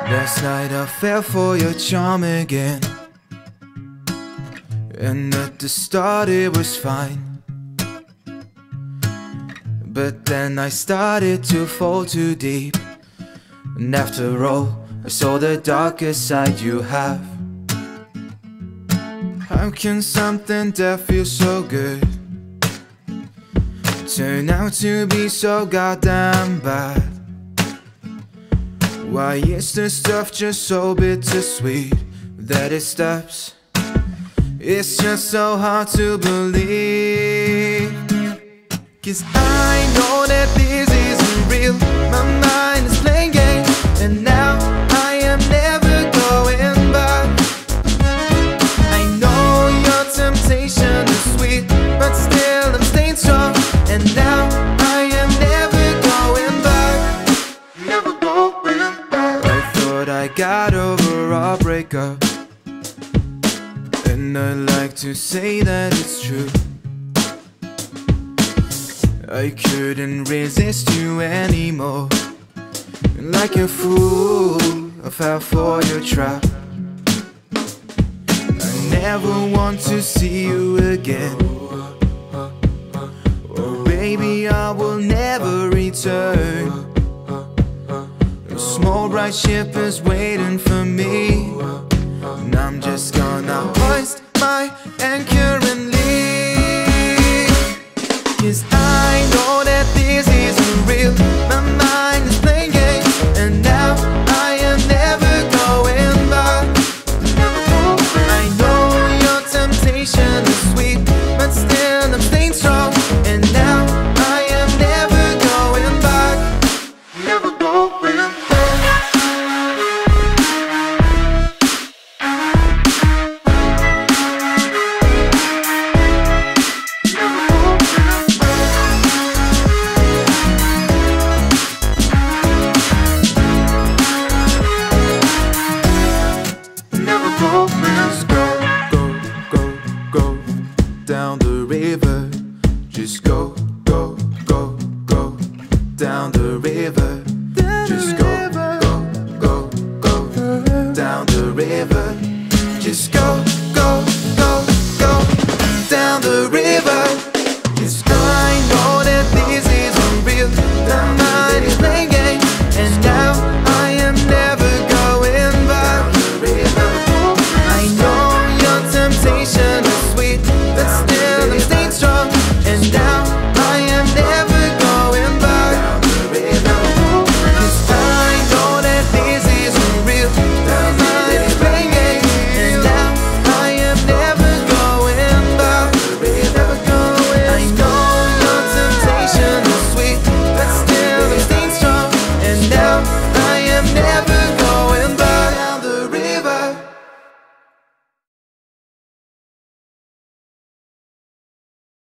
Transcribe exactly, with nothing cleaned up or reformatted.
Last night I fell for your charm again, and at the start it was fine, but then I started to fall too deep. And after all, I saw the darkest side you have. How can something that feels so good turn out to be so goddamn bad? Why is the stuff just so bittersweet that it stops? It's just so hard to believe. 'Cause I know that this isn't real. My mind is playing games, and now I am never going back. I know your temptation is sweet, but still I'm staying strong. And now I am never going back. Never going back. I thought I got over our breakup, and I'd like to say that it's true. I couldn't resist you anymore. Like a fool, I fell for your trap. I never want to see you again. Oh baby, I will never return. A small bright ship is waiting for me, and I'm just gonna hoist my anchor and leave. 'Cause I know that this isn't real. My mind is playing games, and now I am never going back. I know your temptation is sweet, but still I'm staying strong. And now I am never going back. Never going back. Down the river, just go, go, go, go down the river.